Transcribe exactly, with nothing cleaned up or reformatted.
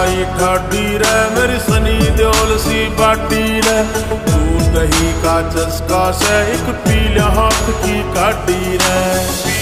आई ठाडी रे मेरी सनी देओल सी बाटी रे। दूध दही का चस्का से एक पीला हाथ की काटी रे।